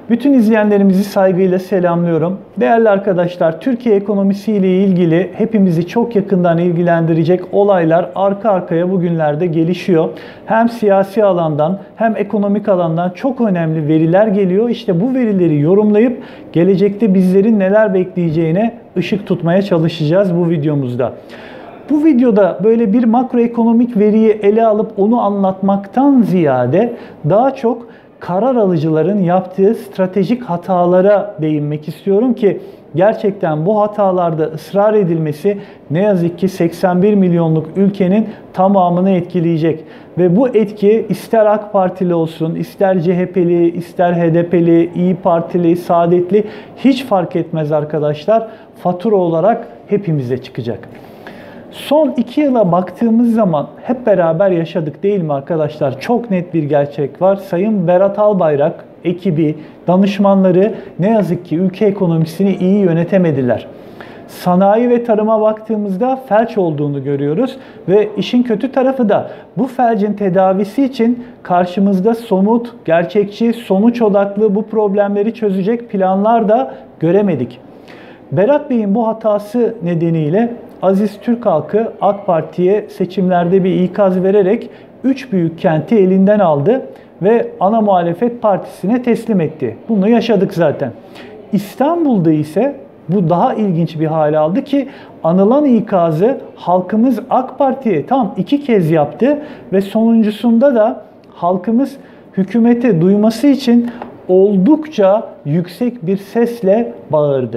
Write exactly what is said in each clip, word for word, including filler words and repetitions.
Bütün izleyenlerimizi saygıyla selamlıyorum. Değerli arkadaşlar, Türkiye ekonomisiyle ilgili hepimizi çok yakından ilgilendirecek olaylar arka arkaya bugünlerde gelişiyor. Hem siyasi alandan hem ekonomik alandan çok önemli veriler geliyor. İşte bu verileri yorumlayıp gelecekte bizlerin neler bekleyeceğine ışık tutmaya çalışacağız bu videomuzda. Bu videoda böyle bir makroekonomik veriyi ele alıp onu anlatmaktan ziyade daha çok karar alıcıların yaptığı stratejik hatalara değinmek istiyorum ki gerçekten bu hatalarda ısrar edilmesi ne yazık ki seksen bir milyonluk ülkenin tamamını etkileyecek. Ve bu etki ister AK Partili olsun, ister C H P'li, ister H D P'li, İyi Partili, Saadetli hiç fark etmez arkadaşlar. Fatura olarak hepimize çıkacak. Son iki yıla baktığımız zaman hep beraber yaşadık değil mi arkadaşlar? Çok net bir gerçek var. Sayın Berat Albayrak, ekibi, danışmanları ne yazık ki ülke ekonomisini iyi yönetemediler. Sanayi ve tarıma baktığımızda felç olduğunu görüyoruz ve işin kötü tarafı da bu felcin tedavisi için karşımızda somut, gerçekçi, sonuç odaklı bu problemleri çözecek planlar da göremedik. Berat Bey'in bu hatası nedeniyle Aziz Türk halkı AK Parti'ye seçimlerde bir ikaz vererek üç büyük kenti elinden aldı ve ana muhalefet partisine teslim etti. Bunu yaşadık zaten. İstanbul'da ise bu daha ilginç bir hale aldı ki anılan ikazı halkımız AK Parti'ye tam iki kez yaptı ve sonuncusunda da halkımız hükümete duyması için oldukça yüksek bir sesle bağırdı.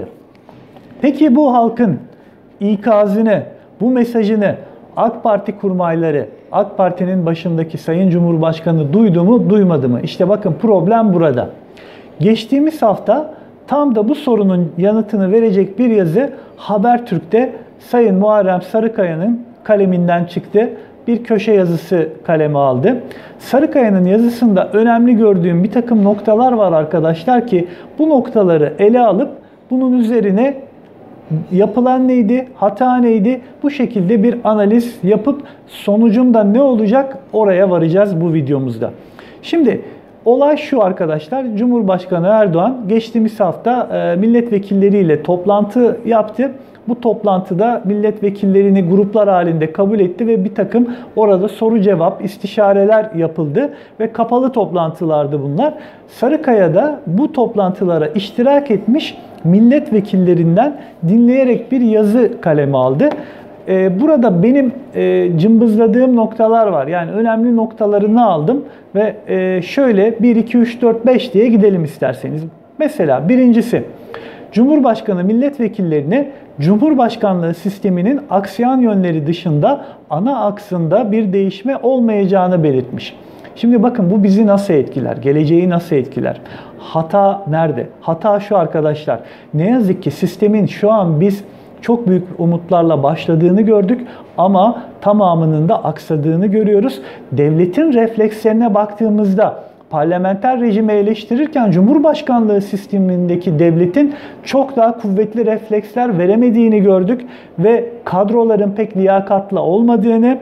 Peki bu halkın ikazını, bu mesajını AK Parti kurmayları, AK Parti'nin başındaki Sayın Cumhurbaşkanı duydu mu, duymadı mı? İşte bakın problem burada. Geçtiğimiz hafta tam da bu sorunun yanıtını verecek bir yazı Habertürk'te Sayın Muharrem Sarıkaya'nın kaleminden çıktı. Bir köşe yazısı kaleme aldı. Sarıkaya'nın yazısında önemli gördüğüm bir takım noktalar var arkadaşlar ki bu noktaları ele alıp bunun üzerine yapılan neydi, hata neydi? Bu şekilde bir analiz yapıp sonucunda ne olacak oraya varacağız bu videomuzda. Şimdi olay şu arkadaşlar. Cumhurbaşkanı Erdoğan geçtiğimiz hafta milletvekilleriyle toplantı yaptı. Bu toplantıda milletvekillerini gruplar halinde kabul etti ve bir takım orada soru cevap, istişareler yapıldı ve kapalı toplantılardı bunlar. Sarıkaya'da bu toplantılara iştirak etmiş milletvekillerinden dinleyerek bir yazı kaleme aldı. Burada benim cımbızladığım noktalar var. Yani önemli noktalarını aldım ve şöyle bir, iki, üç, dört, beş diye gidelim isterseniz. Mesela birincisi, Cumhurbaşkanı milletvekillerine Cumhurbaşkanlığı sisteminin aksayan yönleri dışında ana aksında bir değişme olmayacağını belirtmiş. Şimdi bakın bu bizi nasıl etkiler? Geleceği nasıl etkiler? Hata nerede? Hata şu arkadaşlar. Ne yazık ki sistemin şu an biz çok büyük umutlarla başladığını gördük ama tamamının da aksadığını görüyoruz. Devletin reflekslerine baktığımızda parlamenter rejimi eleştirirken Cumhurbaşkanlığı sistemindeki devletin çok daha kuvvetli refleksler veremediğini gördük ve kadroların pek liyakatlı olmadığını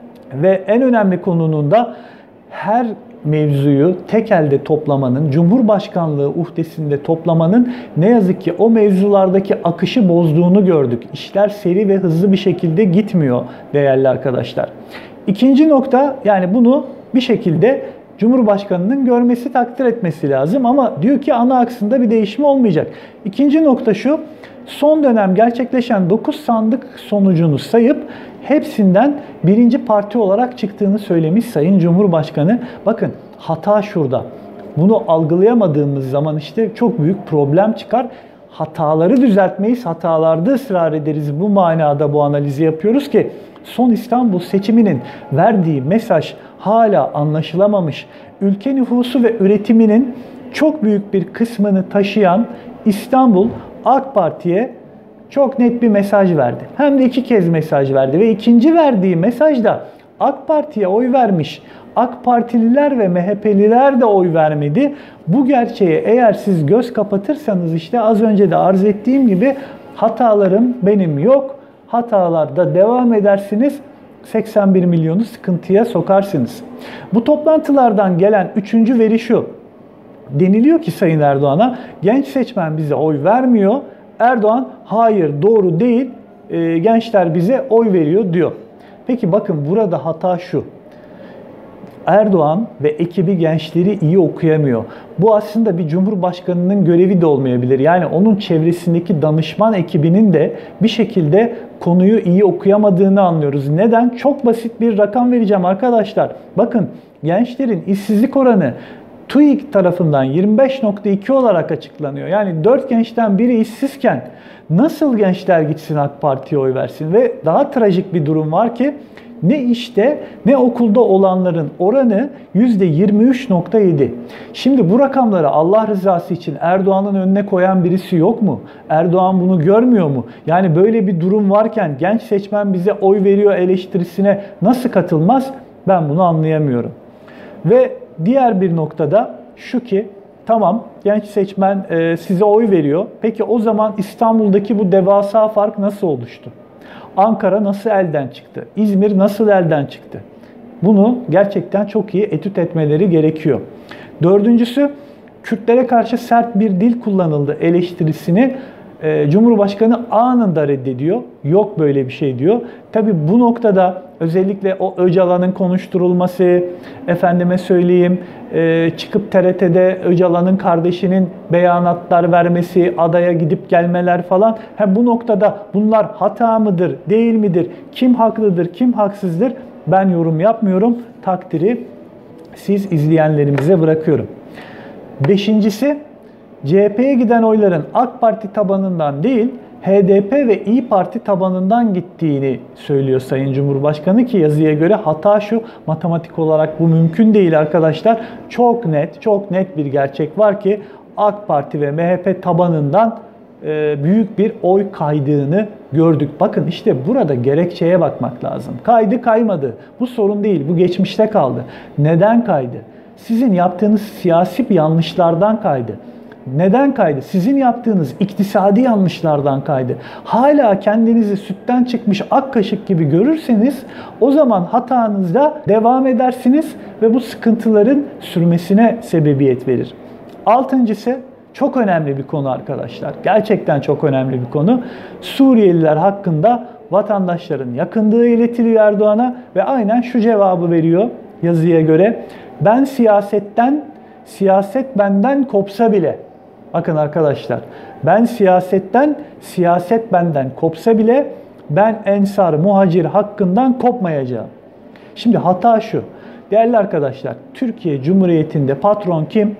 ve en önemli konunun da her mevzuyu tek elde toplamanın, Cumhurbaşkanlığı uhdesinde toplamanın ne yazık ki o mevzulardaki akışı bozduğunu gördük. İşler seri ve hızlı bir şekilde gitmiyor değerli arkadaşlar. İkinci nokta, yani bunu bir şekilde Cumhurbaşkanı'nın görmesi, takdir etmesi lazım ama diyor ki ana aksında bir değişme olmayacak. İkinci nokta şu, son dönem gerçekleşen dokuz sandık sonucunu sayıp hepsinden birinci parti olarak çıktığını söylemiş Sayın Cumhurbaşkanı. Bakın hata şurada. Bunu algılayamadığımız zaman işte çok büyük problem çıkar. Hataları düzeltmeyiz, hatalarda ısrar ederiz. Bu manada bu analizi yapıyoruz ki son İstanbul seçiminin verdiği mesaj hala anlaşılamamış. Ülke nüfusu ve üretiminin çok büyük bir kısmını taşıyan İstanbul AK Parti'ye çok net bir mesaj verdi. Hem de iki kez mesaj verdi ve ikinci verdiği mesajda AK Parti'ye oy vermiş AK Partililer ve M H P'liler de oy vermedi. Bu gerçeğe eğer siz göz kapatırsanız işte az önce de arz ettiğim gibi hatalarım benim yok. Hatalarda devam edersiniz. seksen bir milyonu sıkıntıya sokarsınız. Bu toplantılardan gelen üçüncü veri şu. Deniliyor ki Sayın Erdoğan'a, genç seçmen bize oy vermiyor. Erdoğan hayır doğru değil, e, gençler bize oy veriyor diyor. Peki bakın burada hata şu. Erdoğan ve ekibi gençleri iyi okuyamıyor. Bu aslında bir cumhurbaşkanının görevi de olmayabilir. Yani onun çevresindeki danışman ekibinin de bir şekilde konuyu iyi okuyamadığını anlıyoruz. Neden? Çok basit bir rakam vereceğim arkadaşlar. Bakın, gençlerin işsizlik oranı TÜİK tarafından yirmi beş nokta iki olarak açıklanıyor. Yani dört gençten biri işsizken nasıl gençler gitsin AK Parti'ye oy versin? Ve daha trajik bir durum var ki ne işte ne okulda olanların oranı yüzde yirmi üç nokta yedi. Şimdi bu rakamları Allah rızası için Erdoğan'ın önüne koyan birisi yok mu? Erdoğan bunu görmüyor mu? Yani böyle bir durum varken genç seçmen bize oy veriyor eleştirisine nasıl katılmaz? Ben bunu anlayamıyorum. Ve diğer bir noktada şu ki, tamam genç seçmen e, size oy veriyor. Peki o zaman İstanbul'daki bu devasa fark nasıl oluştu? Ankara nasıl elden çıktı? İzmir nasıl elden çıktı? Bunu gerçekten çok iyi etüt etmeleri gerekiyor. Dördüncüsü, Kürtlere karşı sert bir dil kullanıldı eleştirisini e, Cumhurbaşkanı anında reddediyor. Yok böyle bir şey diyor. Tabii bu noktada özellikle o Öcalan'ın konuşturulması, efendime söyleyeyim e, çıkıp T R T'de Öcalan'ın kardeşinin beyanatlar vermesi, adaya gidip gelmeler falan. Hem bu noktada bunlar hata mıdır, değil midir, kim haklıdır, kim haksızdır ben yorum yapmıyorum. Takdiri siz izleyenlerimize bırakıyorum. Beşincisi, C H P'ye giden oyların AK Parti tabanından değil, H D P ve İyi Parti tabanından gittiğini söylüyor Sayın Cumhurbaşkanı ki yazıya göre hata şu, matematik olarak bu mümkün değil arkadaşlar. Çok net, çok net bir gerçek var ki AK Parti ve M H P tabanından e, büyük bir oy kaydığını gördük. Bakın işte burada gerekçeye bakmak lazım. Kaydı kaymadı. Bu sorun değil, bu geçmişte kaldı. Neden kaydı? Sizin yaptığınız siyasi yanlışlardan kaydı. Neden kaydı? Sizin yaptığınız iktisadi yanlışlardan kaydı. Hala kendinizi sütten çıkmış ak kaşık gibi görürseniz o zaman hatanızda devam edersiniz ve bu sıkıntıların sürmesine sebebiyet verir. Altıncısı çok önemli bir konu arkadaşlar. Gerçekten çok önemli bir konu. Suriyeliler hakkında vatandaşların yakındığı iletiliyor Erdoğan'a ve aynen şu cevabı veriyor yazıya göre. Ben siyasetten, siyaset benden kopsa bile, bakın arkadaşlar, ben siyasetten, siyaset benden kopsa bile ben ensar, muhacir hakkından kopmayacağım. Şimdi hata şu, değerli arkadaşlar, Türkiye Cumhuriyeti'nde patron kim?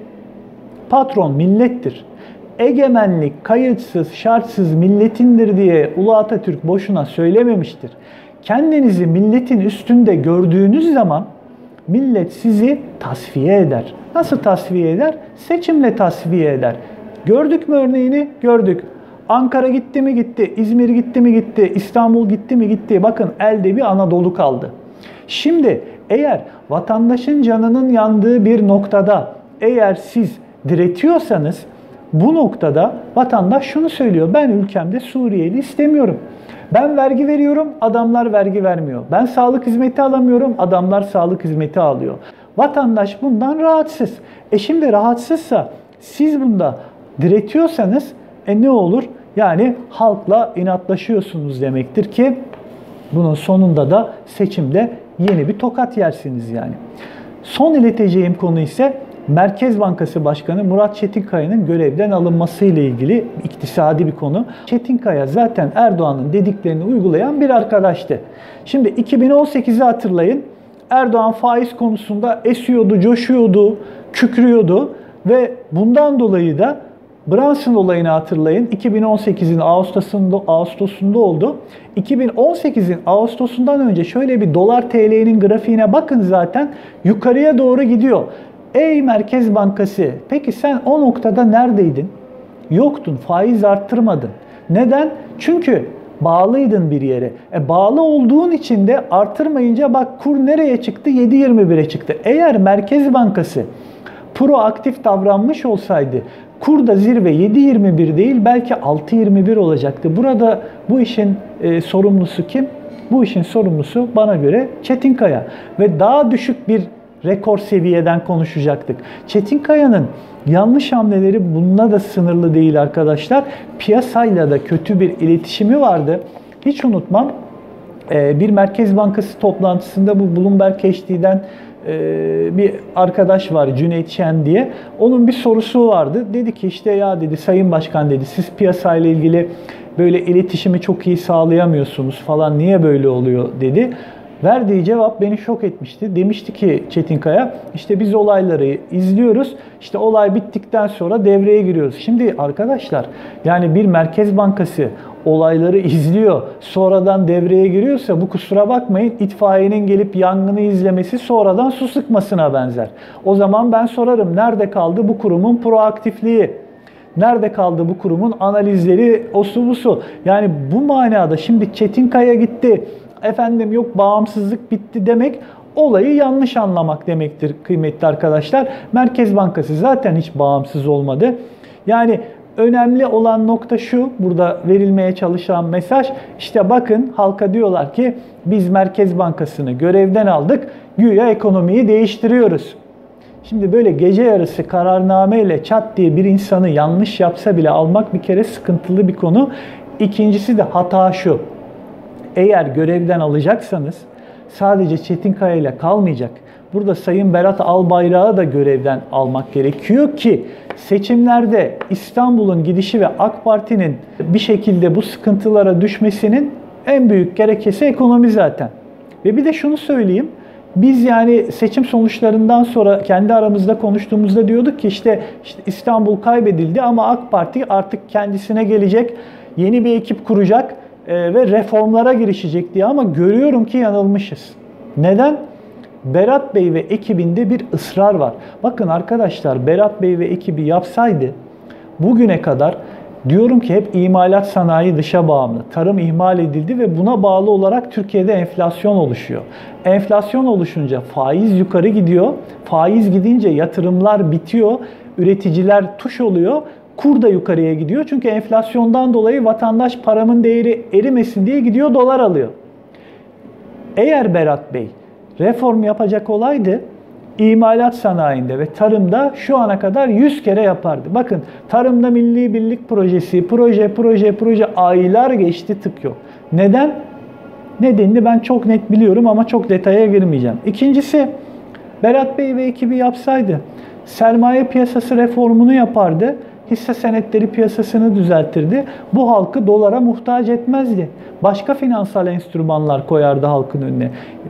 Patron millettir. Egemenlik kayıtsız, şartsız milletindir diye Ulu Atatürk boşuna söylememiştir. Kendinizi milletin üstünde gördüğünüz zaman millet sizi tasfiye eder. Nasıl tasfiye eder? Seçimle tasfiye eder. Gördük mü örneğini? Gördük. Ankara gitti mi gitti, İzmir gitti mi gitti, İstanbul gitti mi gitti. Bakın elde bir Anadolu kaldı. Şimdi eğer vatandaşın canının yandığı bir noktada eğer siz diretiyorsanız bu noktada vatandaş şunu söylüyor. Ben ülkemde Suriyeli istemiyorum. Ben vergi veriyorum, adamlar vergi vermiyor. Ben sağlık hizmeti alamıyorum, adamlar sağlık hizmeti alıyor. Vatandaş bundan rahatsız. E şimdi rahatsızsa siz bunda diretiyorsanız e ne olur? Yani halkla inatlaşıyorsunuz demektir ki bunun sonunda da seçimde yeni bir tokat yersiniz yani. Son ileteceğim konu ise Merkez Bankası Başkanı Murat Çetinkaya'nın görevden alınması ile ilgili iktisadi bir konu. Çetinkaya zaten Erdoğan'ın dediklerini uygulayan bir arkadaştı. Şimdi iki bin on sekizi hatırlayın. Erdoğan faiz konusunda esiyordu, coşuyordu, kükrüyordu ve bundan dolayı da Brunson olayını hatırlayın. iki bin on sekizin Ağustos'unda, Ağustos'unda oldu. iki bin on sekizin Ağustos'undan önce şöyle bir dolar T L'nin grafiğine bakın zaten yukarıya doğru gidiyor. Ey Merkez Bankası, peki sen o noktada neredeydin? Yoktun, faiz arttırmadın. Neden? Çünkü bağlıydın bir yere. E bağlı olduğun için de artırmayınca bak kur nereye çıktı? yedi yirmi bire çıktı. Eğer Merkez Bankası proaktif davranmış olsaydı kur da zirve yedi yirmi bir değil belki altı yirmi bir olacaktı. Burada bu işin e, sorumlusu kim? Bu işin sorumlusu bana göre Çetinkaya. Ve daha düşük bir rekor seviyeden konuşacaktık. Çetinkaya'nın yanlış hamleleri bununla da sınırlı değil arkadaşlar. Piyasayla da kötü bir iletişimi vardı. Hiç unutmam, bir Merkez Bankası toplantısında bu Bloomberg H D'den bir arkadaş var, Cüneyt Şen diye. Onun bir sorusu vardı. Dedi ki işte ya dedi Sayın Başkan dedi siz piyasayla ilgili böyle iletişimi çok iyi sağlayamıyorsunuz falan, niye böyle oluyor dedi. Verdiği cevap beni şok etmişti. Demişti ki Çetinkaya, işte biz olayları izliyoruz. İşte olay bittikten sonra devreye giriyoruz. Şimdi arkadaşlar, yani bir Merkez Bankası olayları izliyor, sonradan devreye giriyorsa bu, kusura bakmayın, itfaiyenin gelip yangını izlemesi sonradan su sıkmasına benzer. O zaman ben sorarım, nerede kaldı bu kurumun proaktifliği? Nerede kaldı bu kurumun analizleri, osu busu? Yani bu manada şimdi Çetinkaya gitti, efendim yok bağımsızlık bitti demek, olayı yanlış anlamak demektir kıymetli arkadaşlar. Merkez Bankası zaten hiç bağımsız olmadı. Yani önemli olan nokta şu, burada verilmeye çalışan mesaj, işte bakın halka diyorlar ki biz Merkez Bankası'nı görevden aldık, güya ekonomiyi değiştiriyoruz. Şimdi böyle gece yarısı kararnameyle çat diye bir insanı yanlış yapsa bile almak bir kere sıkıntılı bir konu. İkincisi de hata şu: eğer görevden alacaksanız sadece Çetinkaya ile kalmayacak. Burada Sayın Berat Albayrak'ı da görevden almak gerekiyor ki seçimlerde İstanbul'un gidişi ve AK Parti'nin bir şekilde bu sıkıntılara düşmesinin en büyük gerekçesi ekonomi zaten. Ve bir de şunu söyleyeyim. Biz yani seçim sonuçlarından sonra kendi aramızda konuştuğumuzda diyorduk ki işte, işte İstanbul kaybedildi ama AK Parti artık kendisine gelecek, yeni bir ekip kuracak ve reformlara girişecek diye, ama görüyorum ki yanılmışız. Neden? Berat Bey ve ekibinde bir ısrar var. Bakın arkadaşlar, Berat Bey ve ekibi yapsaydı bugüne kadar, diyorum ki hep imalat sanayi dışa bağımlı. Tarım ihmal edildi ve buna bağlı olarak Türkiye'de enflasyon oluşuyor. Enflasyon oluşunca faiz yukarı gidiyor. Faiz gidince yatırımlar bitiyor. Üreticiler tuş oluyor. Kur da yukarıya gidiyor. Çünkü enflasyondan dolayı vatandaş paramın değeri erimesin diye gidiyor dolar alıyor. Eğer Berat Bey reform yapacak olaydı, imalat sanayinde ve tarımda şu ana kadar yüz kere yapardı. Bakın, tarımda Milli Birlik Projesi, proje, proje, proje, aylar geçti, tık yok. Neden? Nedenini ben çok net biliyorum ama çok detaya girmeyeceğim. İkincisi, Berat Bey ve ekibi yapsaydı sermaye piyasası reformunu yapardı, hisse senetleri piyasasını düzeltirdi. Bu halkı dolara muhtaç etmezdi. Başka finansal enstrümanlar koyardı halkın önüne.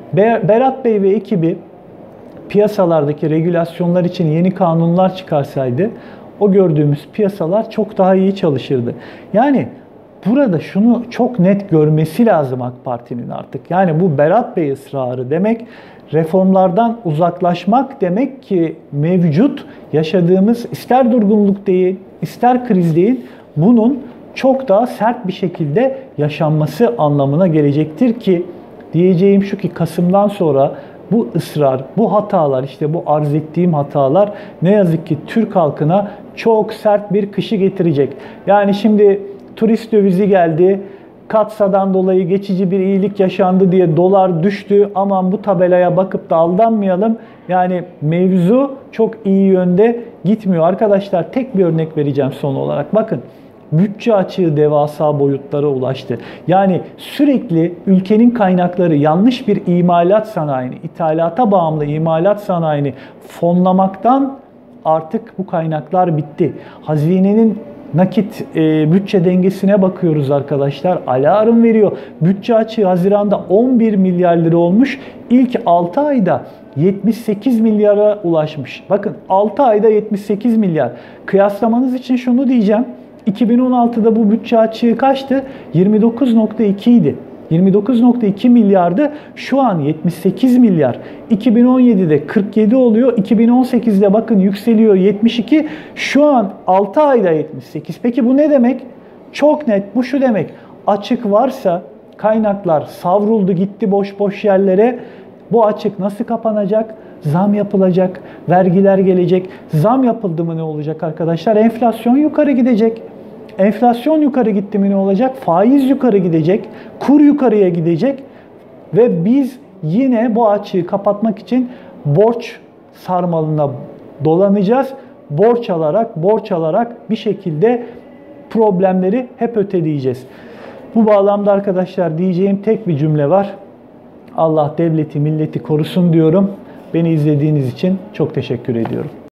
Berat Bey ve ekibi piyasalardaki regülasyonlar için yeni kanunlar çıkarsaydı o gördüğümüz piyasalar çok daha iyi çalışırdı. Yani burada şunu çok net görmesi lazım AK Parti'nin artık. Yani bu Berat Bey ısrarı demek, reformlardan uzaklaşmak demek ki mevcut yaşadığımız ister durgunluk değil, ister kriz değil, bunun çok daha sert bir şekilde yaşanması anlamına gelecektir ki diyeceğim şu ki Kasım'dan sonra bu ısrar, bu hatalar, işte bu arz ettiğim hatalar ne yazık ki Türk halkına çok sert bir kışı getirecek. Yani şimdi turist dövizi geldi, Katsa'dan dolayı geçici bir iyilik yaşandı diye dolar düştü. Aman bu tabelaya bakıp da aldanmayalım. Yani mevzu çok iyi yönde gitmiyor. Arkadaşlar tek bir örnek vereceğim son olarak. Bakın, bütçe açığı devasa boyutlara ulaştı. Yani sürekli ülkenin kaynakları yanlış bir imalat sanayini, ithalata bağımlı imalat sanayini fonlamaktan artık bu kaynaklar bitti. Hazinenin nakit e, bütçe dengesine bakıyoruz arkadaşlar. Alarm veriyor. Bütçe açığı Haziran'da on bir milyar lira olmuş. İlk altı ayda yetmiş sekiz milyara ulaşmış. Bakın, altı ayda yetmiş sekiz milyar. Kıyaslamanız için şunu diyeceğim. iki bin on altıda bu bütçe açığı kaçtı? yirmi dokuz nokta iki idi. yirmi dokuz nokta iki milyardı. Şu an yetmiş sekiz milyar. iki bin on yedide kırk yedi oluyor. iki bin on sekizde bakın yükseliyor yetmiş iki. Şu an altı ayda yetmiş sekiz. Peki bu ne demek? Çok net. Bu şu demek: açık varsa, kaynaklar savruldu gitti boş boş yerlere. Bu açık nasıl kapanacak? Zam yapılacak, vergiler gelecek. Zam yapıldı mı ne olacak arkadaşlar? Enflasyon yukarı gidecek. Enflasyon yukarı gitti mi ne olacak? Faiz yukarı gidecek, kur yukarıya gidecek ve biz yine bu açığı kapatmak için borç sarmalına dolanacağız. Borç alarak, borç alarak bir şekilde problemleri hep öteleyeceğiz. Bu bağlamda arkadaşlar diyeceğim tek bir cümle var. Allah devleti, milleti korusun diyorum. Beni izlediğiniz için çok teşekkür ediyorum.